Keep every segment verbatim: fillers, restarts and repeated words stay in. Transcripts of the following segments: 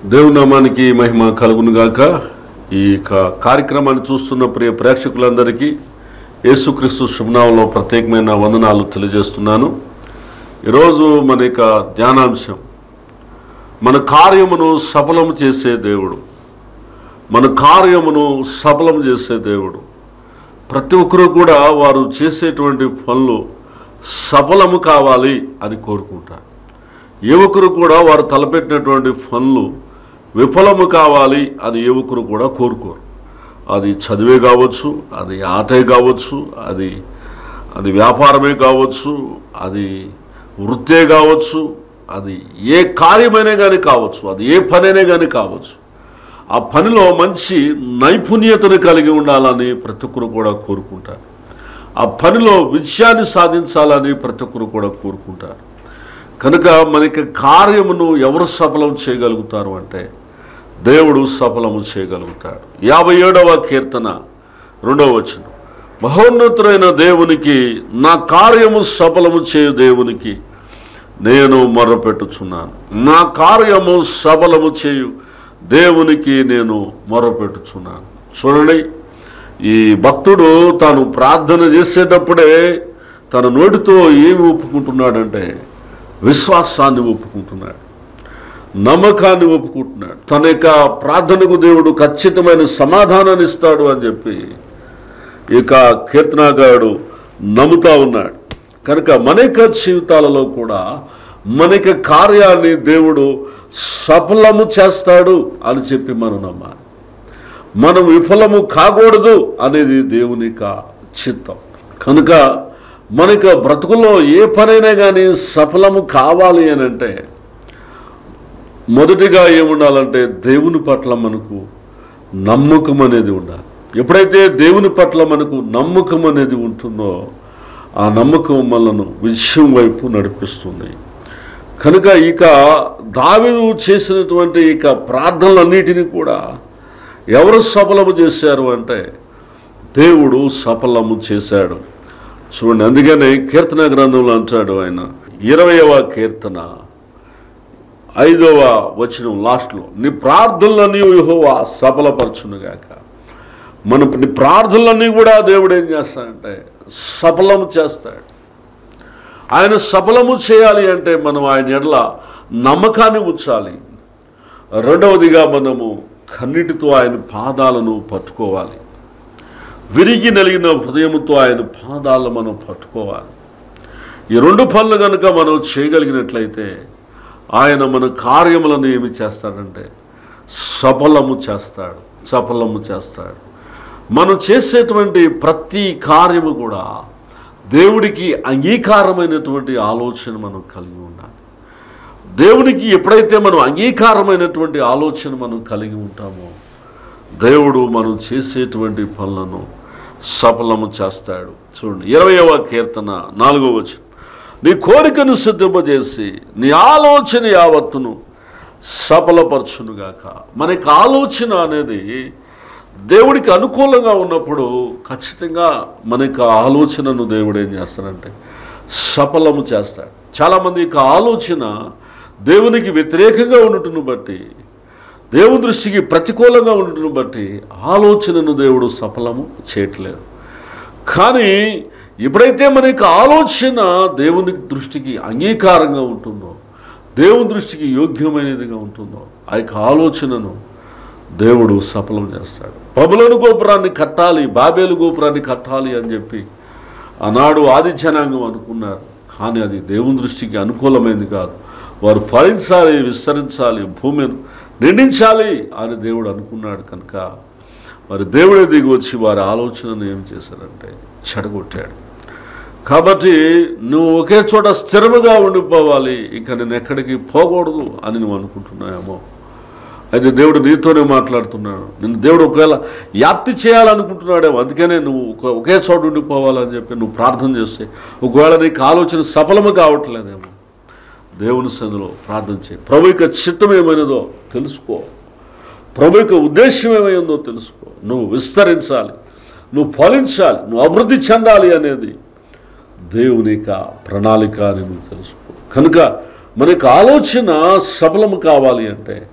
దేవుని నామానికి మహిమ కలుగును గాక. ఈ కార్యక్రమాన్ని చూస్తున్న ప్రియ ప్రేక్షకులందరికీ యేసుక్రీస్తు శుభనామంలో ప్రత్యేకమైన వందనాలు తెలియజేస్తున్నాను. ఈరోజు మన యొక్క ధ్యానాంశం, మన కార్యమును సఫలం చేసే దేవుడు. మన కార్యమును సఫలం చేసే దేవుడు. ప్రతి ఒక్కరూ కూడా వారు చేసేటువంటి పనులు సఫలము కావాలి అని కోరుకుంటారు. యువకులు కూడా వారు తలపెట్టినటువంటి పనులు విఫలము కావాలి అని యువకులు కూడా కోరుకోరు. అది చదివే కావచ్చు, అది ఆటే కావచ్చు, అది అది వ్యాపారమే కావచ్చు, అది వృత్తే కావచ్చు, అది ఏ కార్యమైనా కానీ కావచ్చు, అది ఏ పనైనా కానీ కావచ్చు. ఆ పనిలో మంచి నైపుణ్యతను కలిగి ఉండాలని ప్రతి ఒక్కరు కూడా కోరుకుంటారు. ఆ పనిలో విజయాన్ని సాధించాలని ప్రతి ఒక్కరు కూడా కోరుకుంటారు. కనుక మనకి కార్యమును ఎవరు సఫలం చేయగలుగుతారు అంటే దేవుడు సఫలము చేయగలుగుతాడు. యాభై ఏడవ కీర్తన రెండవ వచనం, మహోన్నతుడైన దేవునికి, నా కార్యము సఫలము చేయు దేవునికి నేను మొర్రపెట్టుచున్నాను. నా కార్యము సఫలము చేయు దేవునికి నేను మొర్రపెట్టుచున్నాను. చూడండి, ఈ భక్తుడు తాను ప్రార్థన చేసేటప్పుడే తన నోటితో ఏమి ఒప్పుకుంటున్నాడంటే విశ్వాసాన్ని ఒప్పుకుంటున్నాడు, నమ్మకాన్ని ఒప్పుకుంటున్నాడు. తన యొక్క ప్రార్థనకు దేవుడు ఖచ్చితమైన సమాధానాన్ని ఇస్తాడు అని చెప్పి ఇక కీర్తనాగారుడు నమ్ముతా ఉన్నాడు. కనుక మన యొక్క జీవితాలలో కూడా మన యొక్క కార్యాన్ని దేవుడు సఫలము చేస్తాడు అని చెప్పి మనం నమ్మాలి. మనం విఫలము కాకూడదు అనేది దేవుని యొక్క చిత్తం. కనుక మన యొక్క బ్రతుకుల్లో ఏ పనైనా కానీ సఫలము కావాలి అని అంటే మొదటిగా ఏముండాలంటే దేవుని పట్ల మనకు నమ్మకం అనేది ఉండాలి. ఎప్పుడైతే దేవుని పట్ల మనకు నమ్మకం అనేది ఉంటుందో ఆ నమ్మకం మనను విజయం వైపు నడిపిస్తుంది. కనుక ఇక దావీదు చేసినటువంటి ఇక ప్రార్థనలన్నిటినీ కూడా ఎవరు సఫలము చేశారు అంటే దేవుడు సఫలము చేశాడు. చూడండి, అందుకనే కీర్తన గ్రంథంలో అంటాడు ఆయన, ఇరవయవ కీర్తన ఐదవ వచనం లాస్ట్లో, నీ ప్రార్థనలన్నీ యెహోవా సఫలపరచునుగాక. మన నీ ప్రార్థనలన్నీ కూడా దేవుడు ఏం చేస్తాడంటే సఫలము చేస్తాడు. ఆయన సఫలము చేయాలి అంటే మనం ఆయన ఎడల నమ్మకాన్ని ఉంచాలి. రెండవదిగా మనము కన్నిటితో ఆయన పాదాలను పట్టుకోవాలి. విరిగి నలిగిన హృదయంతో ఆయన పాదాలను మనం పట్టుకోవాలి. ఈ రెండు పనులు కనుక మనం చేయగలిగినట్లయితే ఆయన మన కార్యములను ఏమి చేస్తాడంటే సఫలము చేస్తాడు, సఫలము చేస్తాడు. మనం చేసేటువంటి ప్రతి కార్యము కూడా దేవుడికి అంగీకారమైనటువంటి ఆలోచన మనం కలిగి ఉండాలి. దేవునికి ఎప్పుడైతే మనం అంగీకారమైనటువంటి ఆలోచన మనం కలిగి ఉంటామో దేవుడు మనం చేసేటువంటి పనులను సఫలము చేస్తాడు. చూడండి, ఇరవయవ కీర్తన నాలుగవ వచనం, నీ కోరికను సిద్ధింపజేసి నీ ఆలోచన యావత్తును సఫలపరచునుగాక. మనకి ఆలోచన అనేది దేవుడికి అనుకూలంగా ఉన్నప్పుడు ఖచ్చితంగా మనకి ఆలోచనను దేవుడు ఏం చేస్తాడంటే సఫలము చేస్తాడు. చాలామంది యొక్క ఆలోచన దేవునికి వ్యతిరేకంగా ఉండటం బట్టి, దేవుని దృష్టికి ప్రతికూలంగా ఉండటం బట్టి ఆలోచనను దేవుడు సఫలము చేయట్లేదు. కానీ ఎప్పుడైతే మన యొక్క ఆలోచన దేవుని దృష్టికి అంగీకారంగా ఉంటుందో, దేవుని దృష్టికి యోగ్యమైనదిగా ఉంటుందో ఆ యొక్క ఆలోచనను దేవుడు సఫలం చేస్తాడు. బబులోను గోపురాన్ని కట్టాలి, బాబేలు గోపురాన్ని కట్టాలి అని చెప్పి ఆనాడు ఆది జనాంగం అనుకున్నారు. కానీ అది దేవుని దృష్టికి అనుకూలమైనది కాదు. వారు ఫలించాలి, విస్తరించాలి, భూమిని నిండించాలి అని దేవుడు అనుకున్నాడు. కనుక మరి దేవుడే దిగి వచ్చి వారి ఆలోచనను ఏం చేశాడంటే చెడగొట్టాడు. కాబట్టి నువ్వు ఒకే చోట స్థిరముగా ఉండిపోవాలి, ఇక నేను ఎక్కడికి పోకూడదు అని నువ్వు అనుకుంటున్నాయేమో. అయితే దేవుడు నీతోనే మాట్లాడుతున్నాడు. నిన్ను దేవుడు ఒకవేళ వ్యాప్తి చేయాలనుకుంటున్నాడేమో, అందుకనే నువ్వు ఒకే చోట ఉండిపోవాలని చెప్పి నువ్వు ప్రార్థన చేస్తే ఒకవేళ నీకు ఆలోచన సఫలము కావట్లేదేమో, దేవుని సన్నిధిలో ప్రార్థన చేయి. ప్రభు యొక్క చిత్తం ఏమైనదో తెలుసుకో, ప్రభు యొక్క ఉద్దేశం ఏమైందో తెలుసుకో. నువ్వు విస్తరించాలి, నువ్వు ఫలించాలి, నువ్వు అభివృద్ధి చెందాలి అనేది దేవుని యొక్క ప్రణాళిక అని నువ్వు తెలుసుకో. కనుక మనకు ఆలోచన సఫలము కావాలి అంటే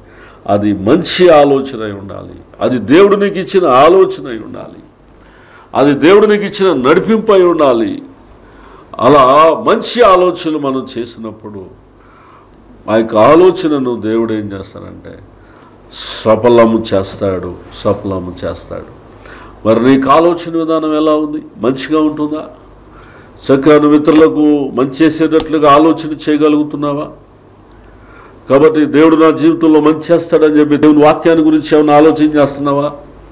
అది మంచి ఆలోచన అయి ఉండాలి, అది దేవుడు నీకు ఇచ్చిన ఆలోచన అయి ఉండాలి, అది దేవుడు నీకు ఇచ్చిన నడిపింపు అయి ఉండాలి. అలా మంచి ఆలోచనలు మనం చేసినప్పుడు ఆ యొక్క ఆలోచనను దేవుడు ఏం చేస్తాడంటే సఫలము చేస్తాడు, సఫలము చేస్తాడు. మరి నీకు ఆలోచన విధానం ఎలా ఉంది? మంచిగా ఉంటుందా? చక్కగా నువ్వు ఇతరులకు మంచి చేసేటట్లుగా ఆలోచన చేయగలుగుతున్నావా? కాబట్టి దేవుడు నా జీవితంలో మంచి చేస్తాడని చెప్పి దేవుని వాక్యాన్ని గురించి ఏమైనా ఆలోచన చేస్తున్నావా?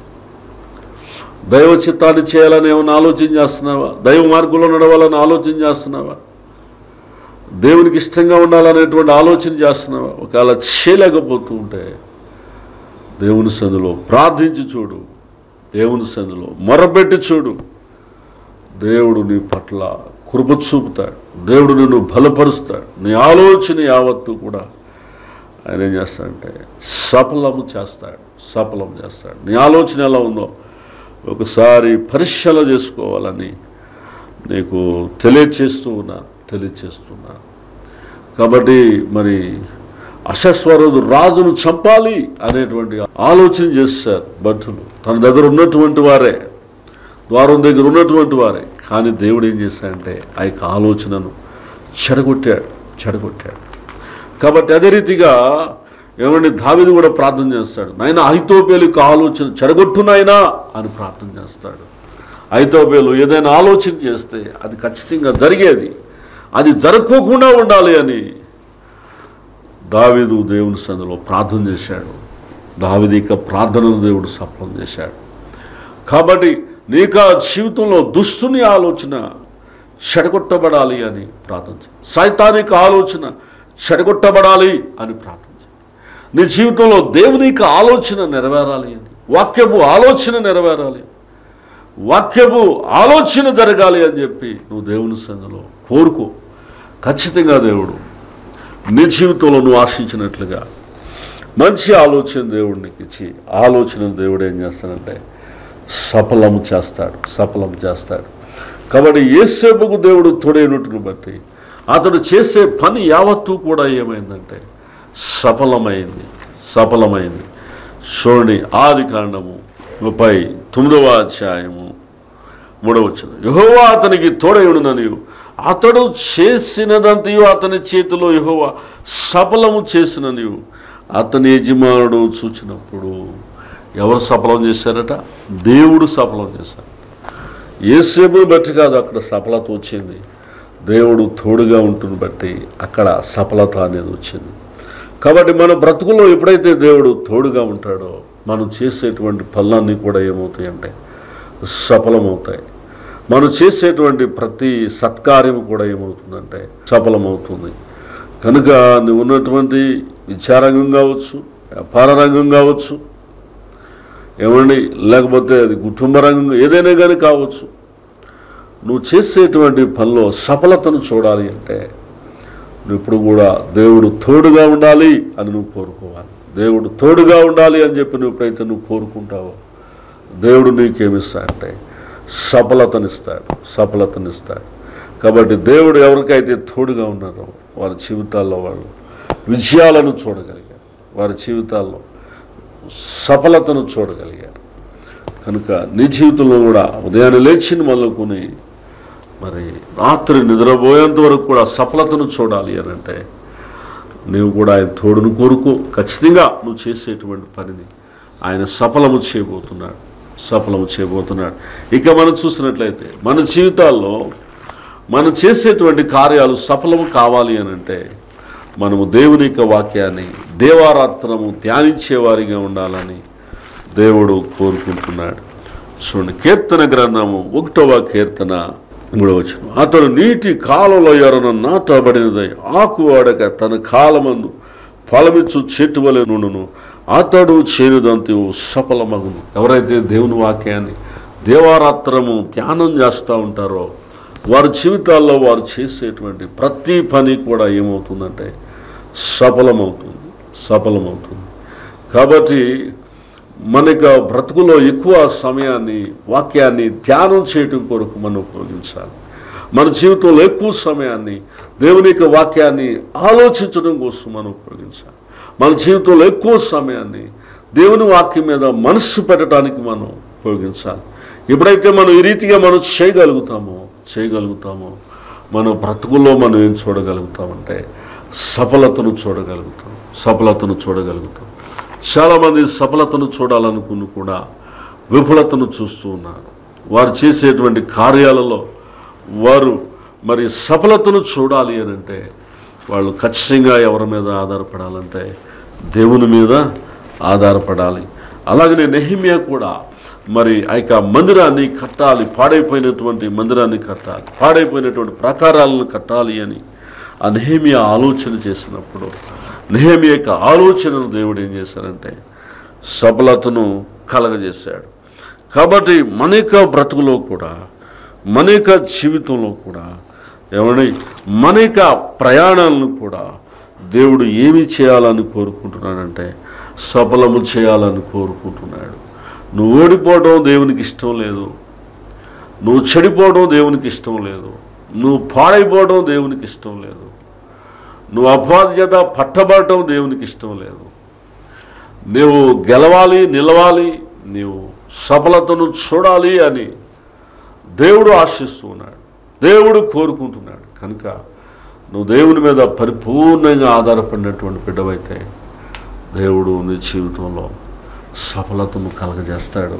దైవ చిత్తాన్ని చేయాలని ఏమైనా ఆలోచన చేస్తున్నావా? దైవ మార్గంలో నడవాలని ఆలోచన చేస్తున్నావా? దేవునికి ఇష్టంగా ఉండాలనేటువంటి ఆలోచన చేస్తున్నావా? ఒకవేళ చేయలేకపోతూ ఉంటే దేవుని సన్నిధిలో ప్రార్థించి చూడు, దేవుని సన్నిధిలో మొరపెట్టి చూడు. దేవుడు నీ పట్ల కృప చూపుతాడు, దేవుడు నిన్ను బలపరుస్తాడు. నీ ఆలోచన యావత్తు కూడా ఆయన ఏం చేస్తాడంటే సఫలము చేస్తాడు, సఫలం చేస్తాడు. నీ ఆలోచన ఎలా ఉందో ఒకసారి పరిశీలన చేసుకోవాలని నీకు తెలియచేస్తూ ఉన్నా తెలియచేస్తున్నా కాబట్టి మరి అశ్వరోధు రాజును చంపాలి అనేటువంటి ఆలోచన చేస్తారు భటులు. తన దగ్గర ఉన్నటువంటి వారే, ద్వారం దగ్గర ఉన్నటువంటి వారే. కానీ దేవుడు ఏం చేశాడంటే ఆ యొక్క ఆలోచనను చెడగొట్టాడు చెడగొట్టాడు కాబట్టి అదే రీతిగా ఏమండి దావీదు కూడా ప్రార్థన చేస్తాడు, నాయన అహితోపేలు యొక్క ఆలోచన చెడగొట్టునైనా అని ప్రార్థన చేస్తాడు. అహితోపేలు ఏదైనా ఆలోచన చేస్తే అది ఖచ్చితంగా జరిగేది, అది జరగకోకుండా ఉండాలి అని దావీదు దేవుని సన్నిధిలో ప్రార్థన చేశాడు. దావీదు యొక్క ప్రార్థనను దేవుడు సఫలం చేశాడు. కాబట్టి నీకు ఆ జీవితంలో దుష్టుని ఆలోచన చెడగొట్టబడాలి అని ప్రార్థించు. సైతానిక ఆలోచన చెడగొట్టబడాలి అని ప్రార్థించు. నీ జీవితంలో దేవునికి ఆలోచన నెరవేరాలి అని, వాక్యపు ఆలోచన నెరవేరాలి, వాక్యపు ఆలోచన జరగాలి అని చెప్పి నువ్వు దేవుని సన్నిధిలో కోరుకో. ఖచ్చితంగా దేవుడు నీ జీవితంలో నువ్వు ఆశించినట్లుగా మంచి ఆలోచన దేవుడు నీకు ఇచ్చి ఆలోచన దేవుడు ఏం చేస్తాడంటే సఫలము చేస్తాడు, సఫలం చేస్తాడు. కాబట్టి యేసేపుకు దేవుడు తోడైనట్టును బట్టి అతడు చేసే పని యావత్తు కూడా ఏమైందంటే సఫలమైంది, సఫలమైంది. చూడండి ఆది కాండము ముప్పై తొమ్మిదవ అధ్యాయము మూడవ వచనం. యెహోవా అతనికి తోడైయుండుననియు అతడు చేసినదంతయు అతని చేతిలో యెహోవా సఫలము చేసిననియు అతని యజమానుడు చూచినప్పుడు. ఎవరు సఫలం చేశారట? దేవుడు సఫలం చేశారు. యేసేపుని బట్టి కాదు అక్కడ సఫలత వచ్చింది, దేవుడు తోడుగా ఉంటుంది బట్టి అక్కడ సఫలత అనేది వచ్చింది. కాబట్టి మన బ్రతుకులో ఎప్పుడైతే దేవుడు తోడుగా ఉంటాడో మనం చేసేటువంటి పనులన్నీ కూడా ఏమవుతాయంటే సఫలమవుతాయి. మనం చేసేటువంటి ప్రతి సత్కార్యం కూడా ఏమవుతుందంటే సఫలమవుతుంది. కనుక నువ్వు ఉన్నటువంటి విద్యారంగం కావచ్చు, వ్యాపార రంగం కావచ్చు, ఏమండి లేకపోతే అది కుటుంబ రంగం ఏదైనా కానీ కావచ్చు, నువ్వు చేసేటువంటి పనిలో సఫలతను చూడాలి అంటే నువ్వు ఇప్పుడు కూడా దేవుడు తోడుగా ఉండాలి అని నువ్వు కోరుకోవాలి. దేవుడు తోడుగా ఉండాలి అని చెప్పి నువ్వు ఎప్పుడైతే నువ్వు కోరుకుంటావో దేవుడు నీకేమిస్తాడంటే సఫలతనిస్తాడు, సఫలతనిస్తాడు. కాబట్టి దేవుడు ఎవరికైతే తోడుగా ఉన్నారో వారి జీవితాల్లో వాళ్ళు విజయాలను చూడగలిగారు, వారి జీవితాల్లో సఫలతను చూడగలిగారు. కనుక నీ జీవితంలో కూడా ఉదయాన్నే లేచిన మొదలుకొని మరి రాత్రి నిద్రపోయేంత వరకు కూడా సఫలతను చూడాలి అని అంటే నీవు కూడా ఆయన తోడును కోరుకో. ఖచ్చితంగా నువ్వు చేసేటువంటి పనిని ఆయన సఫలము చేయబోతున్నాడు, సఫలము చేయబోతున్నాడు. ఇక మనం చూసినట్లయితే మన జీవితాల్లో మనం చేసేటువంటి కార్యాలు సఫలము కావాలి అని అంటే మనము దేవుని యొక్క వాక్యాన్ని దేవారాత్రము ధ్యానించేవారిగా ఉండాలని దేవుడు కోరుకుంటున్నాడు. చూడండి కీర్తన గ్రంథము ఒకటవ కీర్తన మూడవ వచనం. అతడు నీటి కాలంలో ఎవరన్నా నాటబడినదై ఆకు వాడక తన కాలమందు ఫలమిచ్చు చెట్టు వలె నుండును, అతడు చేనుదంతు సఫలమగును. ఎవరైతే దేవుని వాక్యాన్ని దేవారాత్రము ధ్యానం చేస్తూ ఉంటారో వారి జీవితాల్లో వారు చేసేటువంటి ప్రతి పని కూడా ఏమవుతుందంటే సఫలమవుతుంది, సఫలమవుతుంది. కాబట్టి మనకు బ్రతుకులో ఎక్కువ సమయాన్ని వాక్యాన్ని ధ్యానం చేయటం కొరకు మనం ఉపయోగించాలి. మన జీవితంలో ఎక్కువ సమయాన్ని దేవుని యొక్క వాక్యాన్ని ఆలోచించడం కోసం మనం ఉపయోగించాలి. మన జీవితంలో ఎక్కువ సమయాన్ని దేవుని వాక్యం మీద మనస్సు పెట్టడానికి మనం ఉపయోగించాలి. ఎప్పుడైతే మనం ఈ రీతిగా మనం చేయగలుగుతామో చేయగలుగుతామో మన బ్రతుకుల్లో మనం ఏం చూడగలుగుతామంటే సఫలతను చూడగలుగుతాం సఫలతను చూడగలుగుతాం చాలామంది సఫలతను చూడాలనుకుని కూడా విఫలతను చూస్తూ ఉన్నారు. వారు చేసేటువంటి కార్యాలలో వారు మరి సఫలతను చూడాలి అని అంటే వాళ్ళు ఖచ్చితంగా ఎవరి మీద ఆధారపడాలంటే దేవుని మీద ఆధారపడాలి. అలాగనే నెహెమ్యా కూడా మరి ఆ యొక్క మందిరాన్ని కట్టాలి, పాడైపోయినటువంటి మందిరాన్ని కట్టాలి, పాడైపోయినటువంటి ప్రాకారాలను కట్టాలి అని ఆ నెహెమ్యా ఆలోచన చేసినప్పుడు నెహెమ్యా యొక్క ఆలోచనను దేవుడు ఏం చేశారంటే సఫలతను కలగజేశాడు. కాబట్టి మన యొక్క బ్రతుకులో కూడా మన యొక్క జీవితంలో కూడా ఏమని మన యొక్క ప్రయాణాలను కూడా దేవుడు ఏమి చేయాలని కోరుకుంటున్నాడంటే సఫలము చేయాలని కోరుకుంటున్నాడు. నువ్వు ఓడిపోవడం దేవునికి ఇష్టం లేదు, నువ్వు చెడిపోవడం దేవునికి ఇష్టం లేదు, నువ్వు పాడైపోవడం దేవునికి ఇష్టం లేదు, నువ్వు అపవాది చేత పట్టబడటం దేవునికి ఇష్టం లేదు. నువ్వు గెలవాలి, నిలవాలి, నీవు సఫలతను చూడాలి అని దేవుడు ఆశిస్తూ ఉన్నాడు, దేవుడు కోరుకుంటున్నాడు. కనుక నువ్వు దేవుని మీద పరిపూర్ణంగా ఆధారపడినటువంటి బిడ్డవైతే దేవుడు నీ జీవితంలో సఫలతను కలగజేస్తాడు.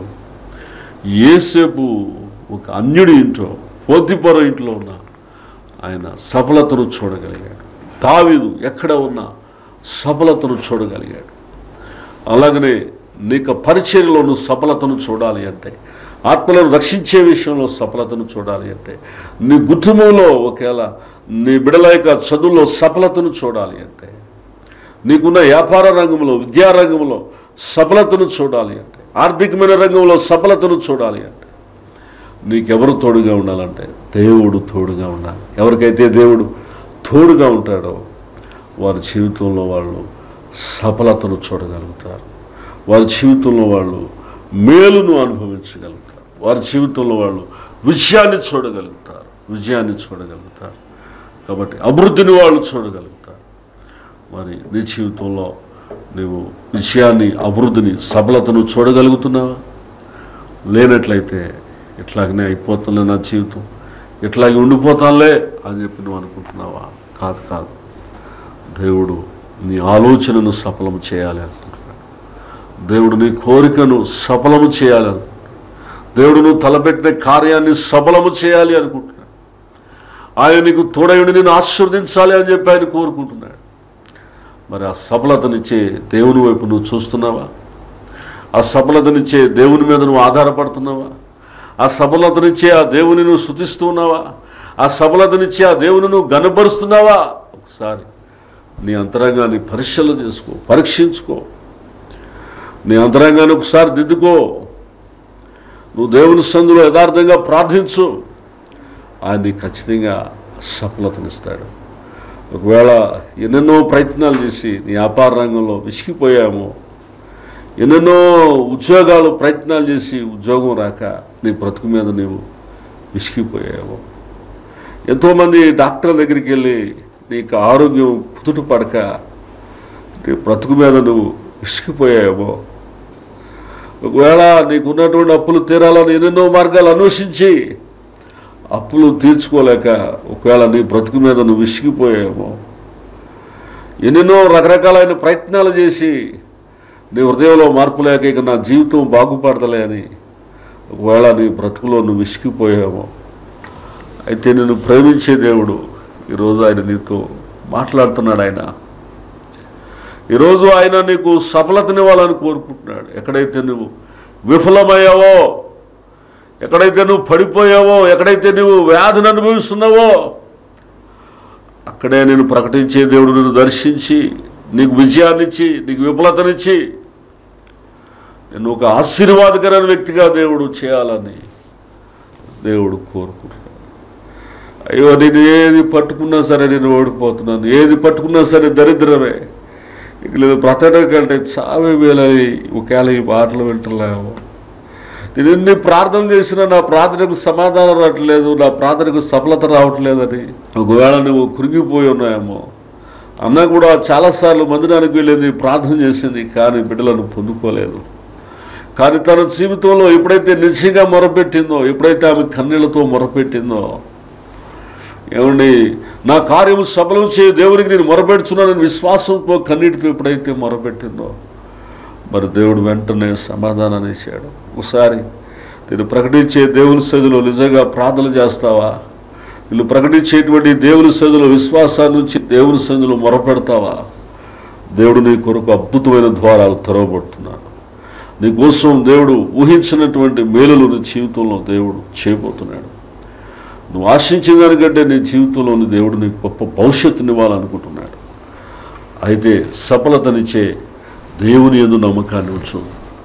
యేసేపు ఒక అన్యుడి ఇంట్లో పోతిఫర ఇంట్లో ఉన్న ఆయన సఫలతను చూడగలిగాడు. దావీదు ఎక్కడ ఉన్నా సఫలతను చూడగలిగాడు. అలాగనే నీకు పరిచర్యలో నువ్వు సఫలతను చూడాలి అంటే, ఆత్మలను రక్షించే విషయంలో సఫలతను చూడాలి అంటే, నీ కుటుంబంలో ఒకవేళ నీ బిడ్డల యొక్క చదువులో సఫలతను చూడాలి అంటే, నీకున్న వ్యాపార రంగంలో విద్యారంగంలో సఫలతను చూడాలి అంటే, ఆర్థికమైన రంగంలో సఫలతను చూడాలి అంటే నీకెవరు తోడుగా ఉండాలంటే దేవుడు తోడుగా ఉండాలి. ఎవరికైతే దేవుడు తోడుగా ఉంటాడో వారి జీవితంలో వాళ్ళు సఫలతను చూడగలుగుతారు, వారి జీవితంలో వాళ్ళు మేలును అనుభవించగలుగుతారు, వారి జీవితంలో వాళ్ళు విజయాన్ని చూడగలుగుతారు విజయాన్ని చూడగలుగుతారు కాబట్టి అభివృద్ధిని వాళ్ళు చూడగలుగుతారు. మరి నీ జీవితంలో నీవు విజయాన్ని, అభివృద్ధిని, సఫలతను చూడగలుగుతున్నావా? లేనట్లయితే ఇట్లాగనే అయిపోతుందిలే నా జీవితం, ఇట్లాగే ఉండిపోతానులే అని చెప్పి నువ్వు అనుకుంటున్నావా? కాదు కాదు దేవుడు నీ ఆలోచనను సఫలము చేయాలి అనుకుంటున్నాడు. దేవుడు నీ కోరికను సఫలము చేయాలి అనుకుంటున్నాడు. దేవుడు నువ్వు తలపెట్టిన కార్యాన్ని సఫలము చేయాలి అనుకుంటున్నాడు. ఆయన నీకు తోడయుండి నిన్ను ఆశీర్వదించాలి అని చెప్పి ఆయన కోరుకుంటున్నాడు. మరి ఆ సఫలతనిచ్చే దేవుని వైపు నువ్వు చూస్తున్నావా? ఆ సఫలతనిచ్చే దేవుని మీద నువ్వు ఆధారపడుతున్నావా? ఆ సఫలతనిచ్చే ఆ దేవుని నువ్వు స్తుతిస్తున్నావా? ఆ సఫలతనిచ్చే ఆ దేవుని నువ్వు గనపరుస్తున్నావా? ఒకసారి నీ అంతరంగాన్ని పరిశీలన చేసుకో, పరీక్షించుకో. నీ అంతరంగాన్ని ఒకసారి దిద్దుకో. నువ్వు దేవుని సందులో యథార్థంగా ప్రార్థించు, ఆయన ఖచ్చితంగా సఫలతనిస్తాడు. ఒకవేళ ఎన్నెన్నో ప్రయత్నాలు చేసి నీ వ్యాపార రంగంలో విసిగిపోయామో, ఎన్నెన్నో ఉద్యోగాలు ప్రయత్నాలు చేసి ఉద్యోగం రాక నీ బ్రతుకు మీద నీవు విసిగిపోయావో, ఎంతోమంది డాక్టర్ల దగ్గరికి వెళ్ళి నీకు ఆరోగ్యం కుదుట పడక నీ బ్రతుకు మీద నువ్వు విసిగిపోయావో, ఒకవేళ నీకున్నటువంటి అప్పులు తీరాలని ఎన్నెన్నో మార్గాలు అన్వేషించి అప్పులు తీర్చుకోలేక ఒకవేళ నీ బ్రతుకు మీద నువ్వు విసిగిపోయావో, ఎన్నెన్నో రకరకాలైన ప్రయత్నాలు చేసి నీ హృదయంలో మార్పు లేక ఇక నా జీవితం బాగుపడతలే అని ఒకవేళ నీ బ్రతుకులో నువ్వు విసిగిపోయావో, అయితే నిన్ను ప్రేమించే దేవుడు ఈరోజు ఆయన నీతో మాట్లాడుతున్నాడు. ఆయన ఈరోజు ఆయన నీకు సఫలతనివ్వాలని కోరుకుంటున్నాడు. ఎక్కడైతే నువ్వు విఫలమయ్యావో, ఎక్కడైతే నువ్వు పడిపోయావో, ఎక్కడైతే నువ్వు వ్యాధిని అనుభవిస్తున్నావో, అక్కడే నేను ప్రకటించే దేవుడు నిన్ను దర్శించి నీకు విజయాన్నిచ్చి నీకు విఫలతనిచ్చి నేను ఒక ఆశీర్వాదకరమైన వ్యక్తిగా దేవుడు చేయాలని దేవుడు కోరుకుంటున్నాడు. అయ్యో నేను ఏది పట్టుకున్నా సరే నేను ఓడిపోతున్నాను, ఏది పట్టుకున్నా సరే దరిద్రమే, ఇక లేదు బ్రతకడం కంటే చావే వేలని ఒకవేళ ఈ మాటలు వింటలేము. నేను ఎన్ని ప్రార్థనలు చేసినా నా ప్రార్థనకు సమాధానం రావట్లేదు, నా ప్రార్థనకు సఫలత రావట్లేదని ఒకవేళ నువ్వు కురిగిపోయి ఉన్నాయేమో, అన్న కూడా చాలాసార్లు మందిరానికి వెళ్ళింది, ప్రార్థన చేసింది, కానీ బిడ్డలను పొందుకోలేదు. కానీ తన జీవితంలో ఎప్పుడైతే నిశ్చయంగా మొరపెట్టిందో, ఎప్పుడైతే ఆమె కన్నీళ్లతో మొరపెట్టిందో, ఏమండి నా కార్యము సఫలం చేయ దేవునికి నేను మొరపెడుచున్నానని విశ్వాసంతో కన్నీటితో ఎప్పుడైతే మొరపెట్టిందో, మరి దేవుడు వెంటనే సమాధానాన్ని ఇచ్చాడు. ఒకసారి నేను ప్రకటించే దేవుని సన్నిధిలో నిజంగా ప్రార్థన చేస్తావా? వీళ్ళు ప్రకటించేటువంటి దేవుని సన్నిధిలో విశ్వాసాన్ని నుంచి దేవుని సన్నిధిలో మొరపెడతావా? దేవుడు నీ కొరకు అద్భుతమైన ద్వారాలు తెరవబడుతున్నాడు. నీ కోసం దేవుడు ఊహించినటువంటి మేలులు నీ జీవితంలో దేవుడు చేయబోతున్నాడు. నువ్వు ఆశించిన దానికంటే నీ జీవితంలోని దేవుడు నీకు గొప్ప భవిష్యత్తునివ్వాలనుకుంటున్నాడు. అయితే సఫలతనిచ్చే దేవుని యందు నమ్మకాన్ని ఉంచు.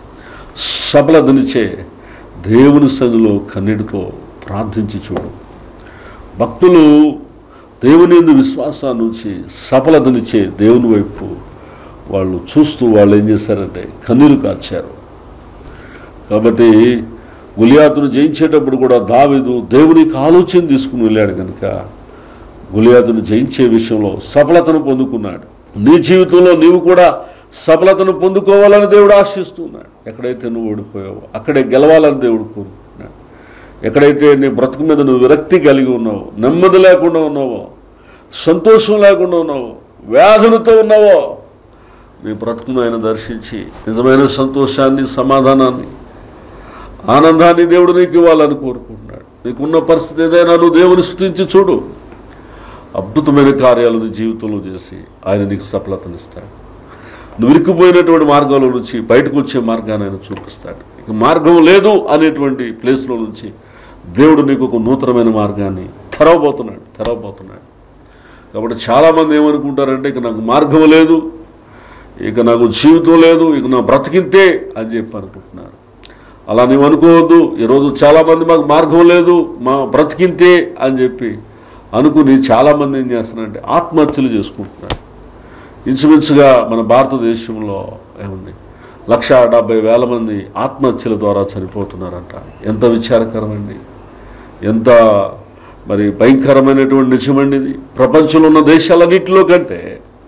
సఫలతనిచ్చే దేవుని సన్నిధిలో కన్నీటితో ప్రార్థించి చూడు. భక్తులు దేవుని యందు విశ్వాసాన్ని ఉంచి సఫలతనిచ్చే దేవుని వైపు వాళ్ళు చూస్తూ వాళ్ళు ఏం చేశారంటే కన్నీరు కార్చారు. కాబట్టి గొలియాతును జయించేటప్పుడు కూడా దావీదు దేవునికి ఆలోచన తీసుకుని వెళ్ళాడు కనుక గొలియాతును జయించే విషయంలో సఫలతను పొందుకున్నాడు. నీ జీవితంలో నీవు కూడా సఫలతను పొందుకోవాలని దేవుడు ఆశిస్తున్నాడు. ఎక్కడైతే నువ్వు ఓడిపోయావో అక్కడే గెలవాలని దేవుడు కోరుకుంటున్నాడు. ఎక్కడైతే నీ బ్రతుకు మీద నువ్వు విరక్తి కలిగి ఉన్నావో, నెమ్మది లేకుండా ఉన్నావో, సంతోషం లేకుండా ఉన్నావో, వ్యాధులతో ఉన్నావో, నీ బ్రతుకును ఆయన దర్శించి నిజమైన సంతోషాన్ని, సమాధానాన్ని, ఆనందాన్ని దేవుడు నీకు ఇవ్వాలని కోరుకుంటున్నాడు. నీకున్న పరిస్థితి ఏదైనా నువ్వు దేవుని స్తుతించి చూడు. అద్భుతమైన కార్యాలు నీ జీవితంలో చేసి ఆయన నీకు సఫలతనిస్తాడు. నువ్వు ఇరుక్కుపోయినటువంటి మార్గంలో నుంచి బయటకు వచ్చే మార్గాన్ని ఆయన చూపిస్తాడు. ఇక మార్గం లేదు అనేటువంటి ప్లేస్లో నుంచి దేవుడు నీకు ఒక నూతనమైన మార్గాన్ని తెరవబోతున్నాడు తెరవబోతున్నాడు కాబట్టి చాలామంది ఏమనుకుంటారంటే ఇక నాకు మార్గం లేదు, ఇక నాకు జీవితం లేదు, ఇక నా బ్రతికింతే అని చెప్పి అనుకుంటున్నారు. అలా నీవు అనుకోవద్దు. ఈరోజు చాలామంది మాకు మార్గం లేదు, మా బ్రతికింతే అని చెప్పి అనుకుని చాలామంది ఏం చేస్తున్నారంటే ఆత్మహత్యలు చేసుకుంటున్నారు. ఇంచుమించుగా మన భారతదేశంలో ఏముంది లక్ష డెబ్బై వేల మంది ఆత్మహత్యల ద్వారా చనిపోతున్నారంట. ఎంత విచారకరమండి, ఎంత మరి భయంకరమైనటువంటి నిజమండి ఇది. ప్రపంచంలో ఉన్న దేశాలన్నింటిలో కంటే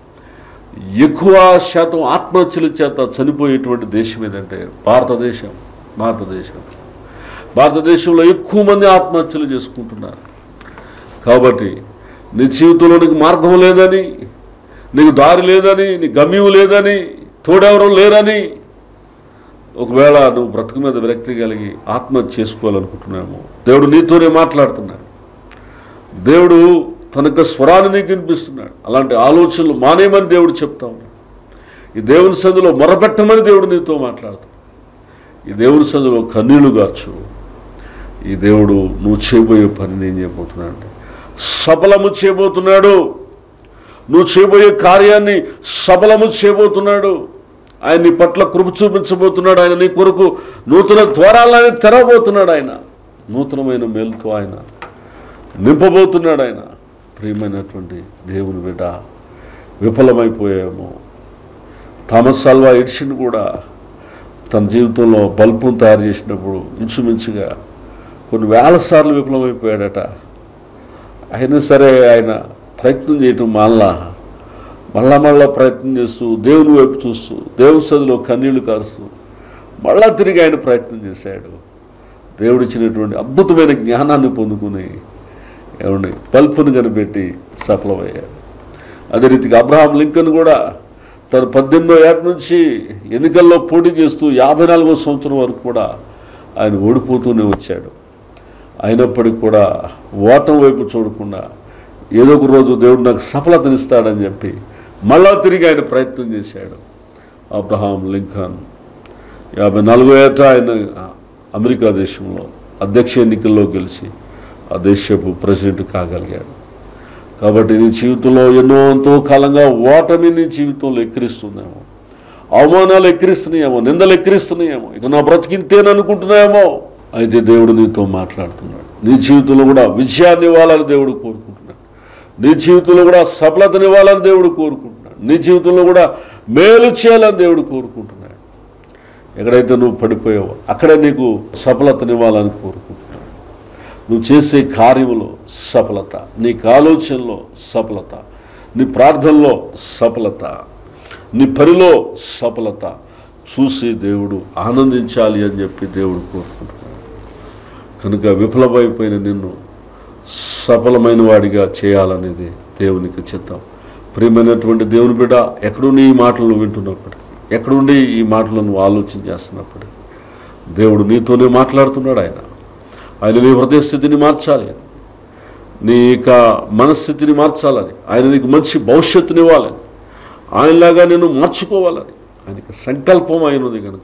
ఎక్కువ శాతం ఆత్మహత్యల చేత చనిపోయేటువంటి దేశం ఏదంటే భారతదేశం. భారతదేశం భారతదేశంలో ఎక్కువ మంది ఆత్మహత్యలు చేసుకుంటున్నారు. కాబట్టి నీ జీవితంలో నీకు మార్గం లేదని, నీకు దారి లేదని, నీ గమ్యం లేదని, తోడెవరూ లేరని ఒకవేళ నువ్వు బ్రతుకు మీద విరక్తి కలిగి ఆత్మహత్య చేసుకోవాలనుకుంటున్నామో దేవుడు నీతోనే మాట్లాడుతున్నాడు. దేవుడు తన యొక్క స్వరాన్ని నీకు వినిపిస్తున్నాడు. అలాంటి ఆలోచనలు మానేమని దేవుడు చెప్తా ఉన్నాడు. ఈ దేవుని సన్నిధిలో మొరపెట్టమని దేవుడు నీతో మాట్లాడుతాడు. ఈ దేవుని సన్నిధిలో కన్నీళ్లు గార్చు. ఈ దేవుడు నువ్వు చేయబోయే పని నేను చేయబోతున్నాడు అంటే సఫలము చేయబోతున్నాడు. నువ్వు చేయబోయే కార్యాన్ని సఫలము చేయబోతున్నాడు. ఆయన నీ పట్ల కృప చూపించబోతున్నాడు. ఆయన నీ కొరకు నూతన ద్వారాలను తెరవబోతున్నాడు. ఆయన నూతనమైన మేలుతో ఆయన నింపబోతున్నాడు. ఆయన ప్రియమైనటువంటి దేవుని బిడ్డ, విఫలమైపోయాము. థామస్ ఆల్వా ఎడిసన్ కూడా తన జీవితంలో బల్బును తయారు చేసినప్పుడు ఇంచుమించుగా కొన్ని వేల సార్లు విఫలమైపోయాడట. అయినా సరే ఆయన ప్రయత్నం చేయటం మళ్ళా మళ్ళా మళ్ళా ప్రయత్నం చేస్తూ దేవుని వైపు చూస్తూ దేవుని సన్నిధిలో కన్నీళ్లు కారుస్తూ మళ్ళా తిరిగి ఆయన ప్రయత్నం చేశాడు. దేవుడిచ్చినటువంటి అద్భుతమైన జ్ఞానాన్ని పొందుకుని ఏమండి బల్బును కనిపెట్టి సఫలమయ్యాడు. అదే రీతిగా అబ్రహాం లింకన్ కూడా తను పద్దెనిమిదో ఏట నుంచి ఎన్నికల్లో పోటీ చేస్తూ యాభై నాలుగో సంవత్సరం వరకు కూడా ఆయన ఓడిపోతూనే వచ్చాడు. అయినప్పటికీ కూడా ఓటం వైపు చూడకుండా ఏదో ఒక రోజు దేవుడు నాకు సఫలతనిస్తాడని చెప్పి మళ్ళా తిరిగి ఆయన ప్రయత్నం చేశాడు. అబ్రహాం లింకన్ యాభై నాలుగో ఏట ఆయన అమెరికా దేశంలో అధ్యక్ష ఎన్నికల్లో గెలిచి ఆ దేశపు ప్రెసిడెంట్ కాగలిగాడు. కాబట్టి నీ జీవితంలో ఎన్నో ఎంతో కాలంగా ఓటమి నీ జీవితంలో ఎక్కిరిస్తుందేమో, అవమానాలు ఎక్కిరిస్తున్నాయేమో, నిందలు ఎక్కిరిస్తున్నాయేమో, ఇక నా బ్రతికింతేననుకుంటున్నాయేమో. అయితే దేవుడు నీతో మాట్లాడుతున్నాడు. నీ జీవితంలో కూడా విజయాన్ని ఇవ్వాలని దేవుడు కోరుకుంటున్నాడు. నీ జీవితంలో కూడా సఫలతని ఇవ్వాలని దేవుడు కోరుకుంటున్నాడు. నీ జీవితంలో కూడా మేలు చేయాలని దేవుడు కోరుకుంటున్నాడు. ఎక్కడైతే నువ్వు పడిపోయావో అక్కడే నీకు సఫలతనివ్వాలని కోరుకుంటున్నాడు. నువ్వు చేసే కార్యములో సఫలత, నీకు ఆలోచనలో సఫలత, నీ ప్రార్థనలో సఫలత, నీ పనిలో సఫలత చూసి దేవుడు ఆనందించాలి అని చెప్పి దేవుడు కోరుకుంటున్నాడు. కనుక విఫలమైపోయిన నిన్ను సఫలమైన వాడిగా చేయాలనేది దేవునికి చిత్తం. ప్రియమైనటువంటి దేవుని బిడ్డ, ఎక్కడుండి ఈ మాటలను వింటున్నప్పుడు, ఎక్కడుండి ఈ మాటలను ఆలోచన చేస్తున్నప్పుడు దేవుడు నీతోనే మాట్లాడుతున్నాడు. ఆయన ఆయన నీ హృదయ స్థితిని మార్చాలి, నీ యొక్క మనస్థితిని మార్చాలని, ఆయన నీకు మంచి భవిష్యత్తుని ఇవ్వాలని, ఆయనలాగా నేను మార్చుకోవాలని ఆయనకి సంకల్పం అయినది. కనుక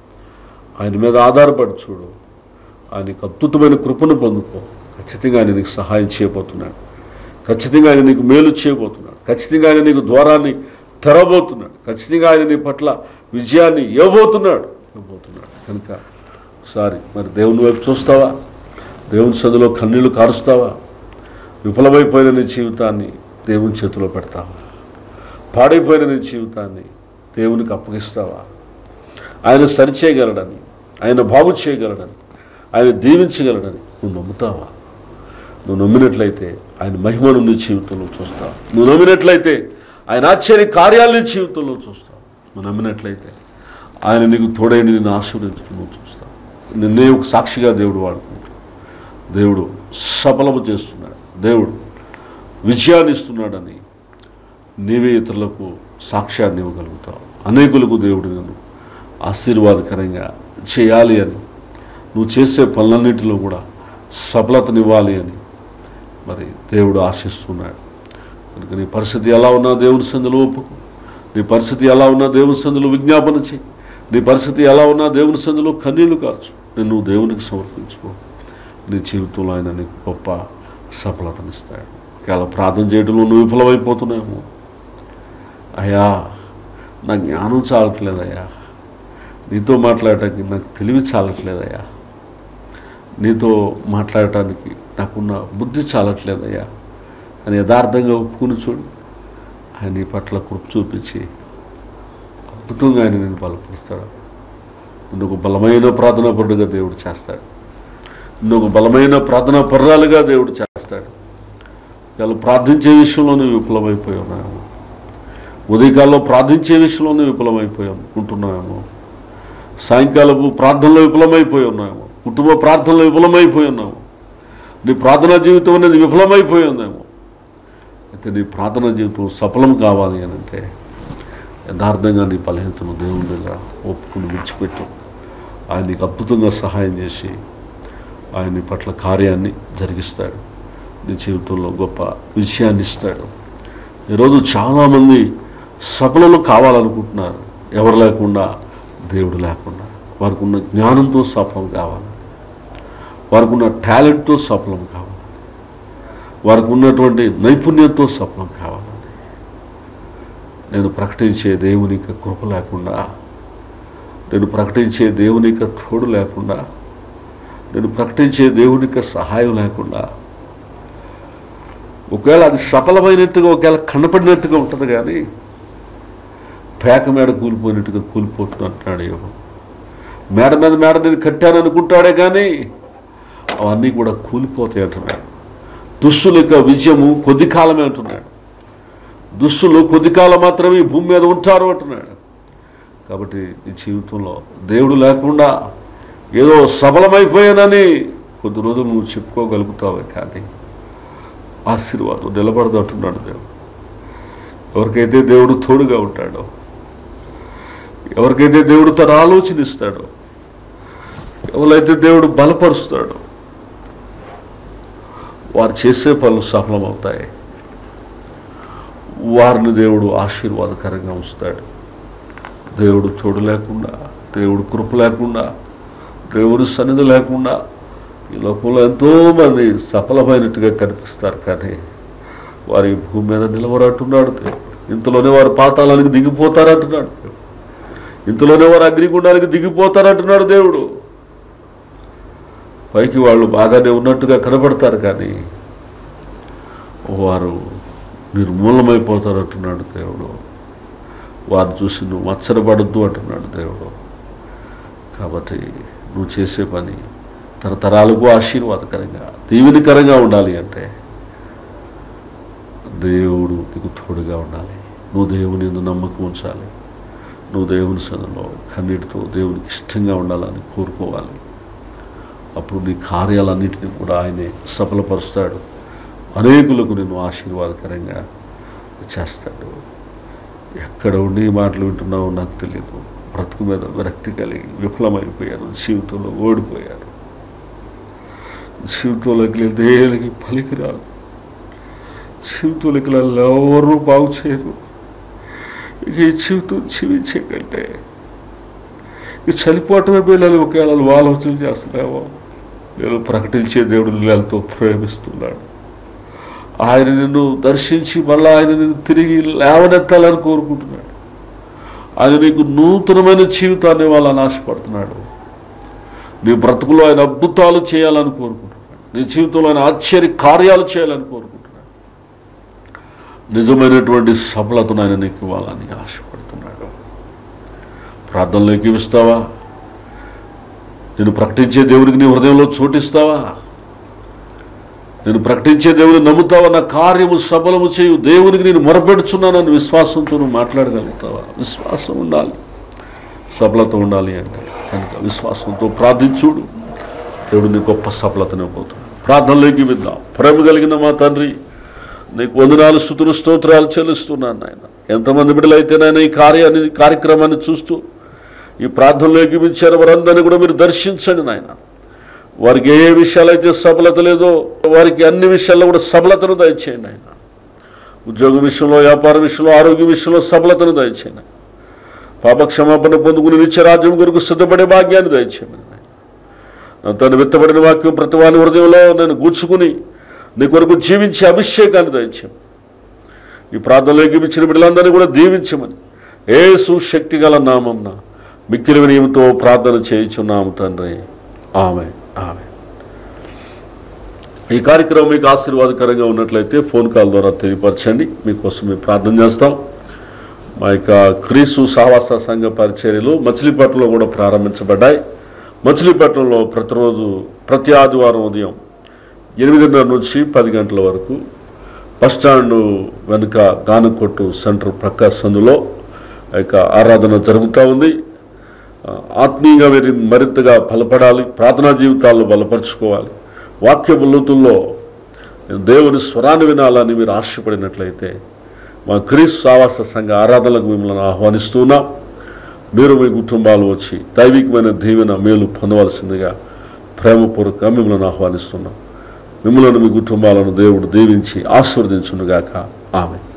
ఆయన మీద ఆధారపడి చూడు, ఆయనకు అద్భుతమైన కృపను పొందుకో. ఖచ్చితంగా ఆయన నీకు సహాయం చేయబోతున్నాడు, ఖచ్చితంగా ఆయన నీకు మేలు చేయబోతున్నాడు, ఖచ్చితంగా ఆయన నీకు ద్వారాన్ని తెరబోతున్నాడు, ఖచ్చితంగా ఆయన నీ పట్ల విజయాన్ని ఇవ్వబోతున్నాడు ఇవ్వబోతున్నాడు కనుక ఒకసారి మరి దేవుని వైపు చూస్తావా? దేవుని సన్నిధిలో కన్నీళ్లు కారుస్తావా? విఫలమైపోయిన నీ జీవితాన్ని దేవుని చేతిలో పెడతావా? పాడైపోయిన నీ జీవితాన్ని దేవునికి అప్పగిస్తావా? ఆయన సరిచేయగలడని, ఆయన బాగు చేయగలడని, ఆయన దీవించగలడని నువ్వు నమ్ముతావా? నువ్వు నమ్మినట్లయితే ఆయన మహిమను నీ జీవితంలో చూస్తావు. నువ్వు నమ్మినట్లయితే ఆయన ఆశ్చర్య కార్యాలు నీ జీవితంలో చూస్తావు. నువ్వు నమ్మినట్లయితే ఆయన నీకు తోడైన నిన్ను ఆశీర్వదించుకుని నువ్వు చూస్తావు. నిన్నే ఒక సాక్షిగా దేవుడు వాడుకుంటాడు. దేవుడు సఫలము చేస్తున్నాడు, దేవుడు విజయాన్ని ఇస్తున్నాడని నీవే ఇతరులకు సాక్ష్యాన్ని ఇవ్వగలుగుతావు. అనేకులకు దేవుడు నిన్ను ఆశీర్వాదకరంగా చేయాలి అని, నువ్వు చేసే పనులన్నింటిలో కూడా సఫలతనివ్వాలి అని మరి దేవుడు ఆశిస్తున్నాడు. కనుక నీ పరిస్థితి ఎలా ఉన్నా దేవుని సన్నిధిలో ఒప్పుకో. నీ పరిస్థితి ఎలా ఉన్నా దేవుని సన్నిధిలో విజ్ఞాపన చేయి. నీ పరిస్థితి ఎలా ఉన్నా దేవుని సన్నిధిలో కన్నీళ్లు కార్చు. నేను నువ్వు దేవునికి సమర్పించుకో. నీ జీవితంలో ఆయన నీకు గొప్ప సఫలతనిస్తాడు. ఒకవేళ ప్రార్థన చేయడంలో నువ్వు విఫలమైపోతున్నాయేమో, అయ్యా నా జ్ఞానం చాలట్లేదయ్యా, నీతో మాట్లాడటానికి నాకు తెలివి చాలట్లేదయ్యా, నీతో మాట్లాడటానికి నాకున్న బుద్ధి చాలట్లేదయ్యా అని యథార్థంగా ఒప్పుకుని చూడు. ఆయన నీ పట్ల కృప చూపించి అద్భుతంగా ఆయన నేను బలపరుస్తాడు. నిన్ను ఒక బలమైన ప్రార్థనా పరుడుగా దేవుడు చేస్తాడు. నిన్ను ఒక బలమైన ప్రార్థనా పరురాలుగా దేవుడు చేస్తాడు. ఇలా ప్రార్థించే విషయంలోనే విఫలమైపోయి ఉన్నాము. ఉదయకాలంలో ప్రార్థించే విషయంలోనే విఫలమైపోయాం ఉంటున్నామేమో. సాయంకాలపు ప్రార్థనలో విఫలమైపోయి ఉన్నాము. కుటుంబ ప్రార్థనలో విఫలమైపోయి ఉన్నాము. నీ ప్రార్థనా జీవితం అనేది విఫలమైపోయి ఉందేమో. అయితే నీ ప్రార్థనా జీవితం సఫలం కావాలి అని అంటే యథార్థంగా నీ బలహీనతను దేవుని దగ్గర ఒప్పుకుని విడిచిపెట్టు. ఆయన నీకు అద్భుతంగా సహాయం చేసి ఆయన నీ పట్ల కార్యాన్ని జరిగిస్తాడు. నీ జీవితంలో గొప్ప విషయాన్ని ఇస్తాడు. ఈరోజు చాలామంది సఫలలు కావాలనుకుంటున్నారు, ఎవరు లేకుండా, దేవుడు లేకుండా. వారికి ఉన్న జ్ఞానంతో సఫలం కావాలి, వారికి ఉన్న టాలెంట్తో సఫలం కావాలి, వారికి ఉన్నటువంటి నైపుణ్యంతో సఫలం కావాలని నేను ప్రకటించే దేవుని యొక్క కృప లేకుండా, నేను ప్రకటించే దేవుని యొక్క తోడు లేకుండా, నేను ప్రకటించే దేవుని యొక్క సహాయం లేకుండా, ఒకవేళ అది సఫలమైనట్టుగా ఒకవేళ కనపడినట్టుగా ఉంటుంది కానీ పేక మేడ కూలిపోయినట్టుగా కూలిపోతుంది అంటున్నాడు యోబు. మేడ మీద మేడ నేను కట్టాను అనుకుంటాడే కానీ అవన్నీ కూడా కూలిపోతాయి అంటున్నాడు. దుష్టుల యొక్క విజయము కొద్ది కాలమే అంటున్నాడు. దుష్టులు కొద్ది కాలం మాత్రమే ఈ భూమి మీద ఉంటారు అంటున్నాడు. కాబట్టి ఈ జీవితంలో దేవుడు లేకుండా ఏదో సఫలమైపోయానని కొద్ది రోజులు నువ్వు చెప్పుకోగలుగుతావే కానీ ఆశీర్వాదం నిలబడదు అంటున్నాడు దేవుడు. ఎవరికైతే దేవుడు తోడుగా ఉంటాడో, ఎవరికైతే దేవుడు తన ఆలోచన ఇస్తాడో, ఎవరైతే దేవుడు బలపరుస్తాడో వారు చేసే పనులు సఫలమవుతాయి. వారిని దేవుడు ఆశీర్వాదకరంగా ఉంచుతాడు. దేవుడు తోడు లేకుండా, దేవుడు కృప లేకుండా, దేవుడు సన్నిధి లేకుండా ఈ లోకంలో ఎంతోమంది సఫలమైనట్టుగా కనిపిస్తారు కానీ వారి భూమి మీద నిలవరంటున్నాడు దేవుడు. ఇంతలోనే వారు పాతాళానికి దిగిపోతారంటున్నాడు దేవుడు. ఇంతలోనే వారు అగ్నిగుండానికి దిగిపోతారంటున్నాడు దేవుడు. పైకి వాళ్ళు బాగానే ఉన్నట్టుగా కనబడతారు కానీ వారు నిర్మూలమైపోతారంటున్నాడు దేవుడు. వారు చూసి నువ్వు మచ్చరపడద్దు అంటున్నాడు దేవుడు. కాబట్టి నువ్వు చేసే పని తరతరాలకు ఆశీర్వాదకరంగా, దీవెనకరంగా ఉండాలి అంటే దేవుడు నీకు తోడుగా ఉండాలి. నువ్వు దేవుని యందు నమ్మకం ఉంచాలి. నువ్వు దేవుని సన్నిధిలో కన్నీటితో దేవునికి ఇష్టంగా ఉండాలని కోరుకోవాలి. అప్పుడు నీ కార్యాలన్నింటినీ కూడా ఆయనే సఫలపరుస్తాడు. అనేకులకు నేను ఆశీర్వాదకరంగా చేస్తాడు. ఎక్కడ ఉండి మాటలు వింటున్నావో నాకు తెలియదు. బ్రతుకు మీద విరక్తి కలిగి విఫలమైపోయాను, జీవితంలో ఓడిపోయాను, జీవితంలోకి దేనికి పలికిరాదు, జీవితంలోకి ఎవరు బాగు చేయరు. ఇక ఈ జీవితం జీవించే కంటే ఇక చనిపోవటమే పిల్లలు ఒకవేళ ఆలోచన చేస్తున్నామో. నేను ప్రకటించే దేవుడు నీళ్ళతో ప్రేమిస్తున్నాడు. ఆయన నిన్ను దర్శించి మళ్ళీ ఆయన నిన్ను తిరిగి లేవనెత్తాలని కోరుకుంటున్నాడు. ఆయన నీకు నూతనమైన జీవితాన్ని వాళ్ళని ఆశపడుతున్నాడు. నీ బ్రతుకులో ఆయన అద్భుతాలు చేయాలని కోరుకుంటున్నాడు. నీ జీవితంలో ఆయన ఆశ్చర్య కార్యాలు చేయాలని కోరుకుంటున్నాడు. నిజమైనటువంటి సఫలతను ఆయన నీకు ఇవ్వాలని ఆశపడుతున్నాడు. ప్రార్థనలోకి ఇస్తావా? నేను ప్రకటించే దేవుడికి నీ హృదయంలో చోటిస్తావా? నేను ప్రకటించే దేవుని నమ్ముతావా? నా కార్యము సఫలము చేయు, దేవునికి నేను మొరపెడుచున్నానని విశ్వాసంతో నువ్వు మాట్లాడగలుగుతావా? విశ్వాసం ఉండాలి, సఫలత ఉండాలి అంటే కనుక విశ్వాసంతో ప్రార్థించుడు. దేవుడు నీ గొప్ప సఫలతనే పోతాడు. ప్రార్థనలోకి విద్దాం. ప్రేమ కలిగిన మా తండ్రి, నీకు వందనాలు స్తుతులు స్తోత్రాలు చెల్లిస్తున్నాను నాయన. ఎంతమంది బిడ్డలైతే నాయన ఈ కార్యాన్ని కార్యక్రమాన్ని చూస్తూ ఈ ప్రార్థనలోకి ఇచ్చారు వారందరినీ కూడా మీరు దర్శించండి నాయన. వారికి ఏ విషయాలైతే సఫలత లేదో వారికి అన్ని విషయాల్లో కూడా సఫలతను దయచేయండి ఆయన. ఉద్యోగం విషయంలో, వ్యాపార విషయంలో, ఆరోగ్య విషయంలో సఫలతను దయచేయండి. పాప క్షమాపణ పొందుకుని నిత్యరాజ్యం కొరకు సిద్ధపడే భాగ్యాన్ని దయచేయమని ఆయన. తను విత్తబడిన వాక్యం ప్రతి వాని హృదయంలో నేను గూర్చుకుని నీ కొరకు జీవించే అభిషేకాన్ని దయచేయమని, ఈ ప్రార్థనలోకి ఇచ్చిన బిడ్డలందరినీ కూడా దీవించమని యేసు శక్తి గల నామమున మిక్కిలి వినయంతో ప్రార్థన చేయుచున్నాము తండ్రి. ఆమేన్. ఆమె ఈ కార్యక్రమం మీకు ఆశీర్వాదకరంగా ఉన్నట్లయితే ఫోన్ కాల్ ద్వారా తెలియపరచండి. మీకోసం మేము ప్రార్థన చేస్తాం. మా యొక్క క్రీస్తు సహవాస సంఘ పరిచర్యలు మచిలీపట్నంలో కూడా ప్రారంభించబడ్డాయి. మచిలీపట్నంలో ప్రతిరోజు ప్రతి ఆదివారం ఉదయం ఎనిమిదిన్నర నుంచి పది గంటల వరకు బస్టాండ్ వెనుక గానకొట్టు సెంటర్ ప్రక్క సందులో యొక్క ఆరాధన జరుగుతూ ఉంది. ఆత్మీయంగా మీరు మరింతగా బలపడాలి, ప్రార్థనా జీవితాల్లో బలపరుచుకోవాలి, వాక్య బుల్లుతుల్లో దేవుని స్వరాన్ని వినాలని మీరు ఆశపడినట్లయితే మా క్రీస్తు సహవాస సంఘ ఆరాధనలకు మిమ్మల్ని ఆహ్వానిస్తున్నాం. మీరు మీ కుటుంబాలు వచ్చి దైవికమైన దీవెన మేలు పొందవలసిందిగా ప్రేమపూర్వకంగా మిమ్మల్ని ఆహ్వానిస్తున్నాం. మిమ్మల్ని మీ కుటుంబాలను దేవుడు దీవించి ఆశీర్వదించునుగాక. ఆమె.